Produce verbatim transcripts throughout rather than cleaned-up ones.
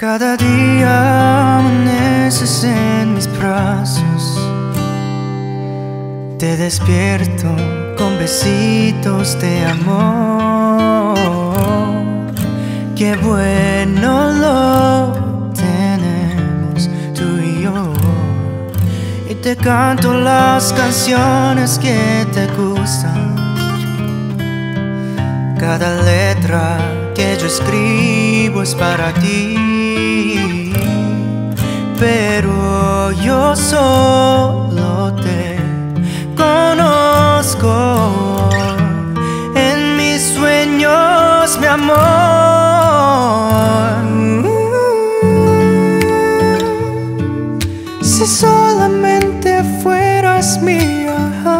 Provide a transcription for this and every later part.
Cada día amaneces en mis brazos. Te despierto con besitos de amor. Qué bueno lo tenemos tú y yo. Y te canto las canciones que te gustan. Cada letra que yo escribo es para ti, pero yo solo te conozco en mis sueños, mi amor. Si solamente fueras mía,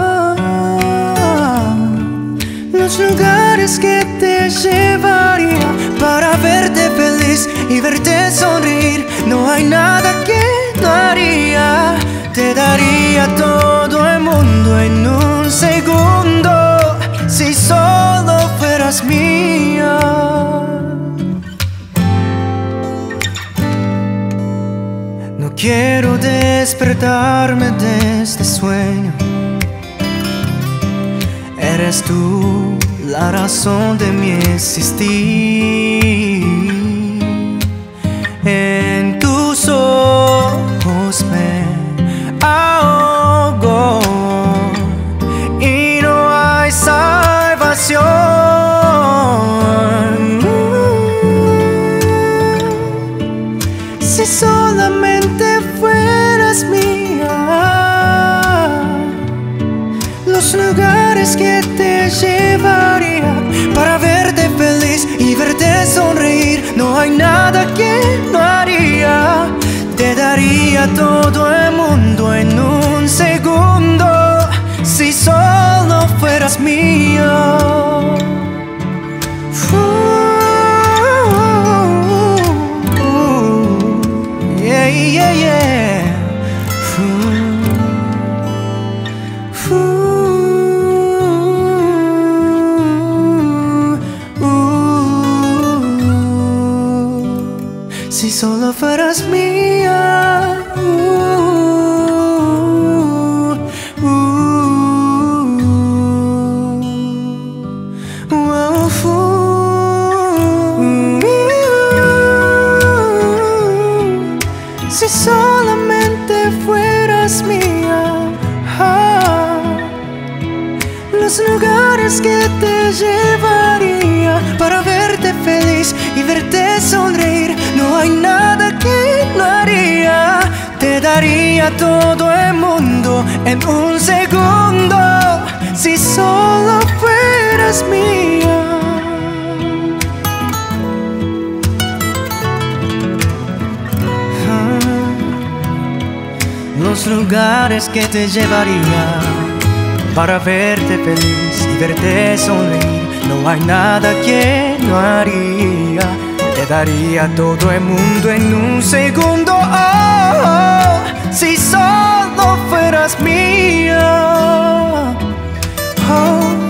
los lugares que te llevaría para verte feliz y verte sonreír, no hay nada que no haría. Te daría todo el mundo en un segundo, si solo fueras mía. No quiero despertarme de este sueño. Eres tú la razón de mi existir. En tus ojos me ahogo y no hay salvación. Si solamente fueras mía, los lugares que te llevaría para verte feliz y verte sonreír, no hay nada que no haría. Te daría todo el mundo en un segundo, si solo fueras mía. Uh, uh, uh, yeah, yeah, yeah. Uh, uh. Si solo fueras mía, uh, uh, uh, uh, si solamente fueras mía, ah, los lugares que te llevaría para verte feliz y verte sonreír, no hay nada que no haría. Te daría todo el mundo en un segundo, si solo fueras mía. Ah, los lugares que te llevaría para verte feliz y verte sonreír, no hay nada que no haría. Te daría todo el mundo en un segundo, oh, oh, si solo fueras mía. Oh.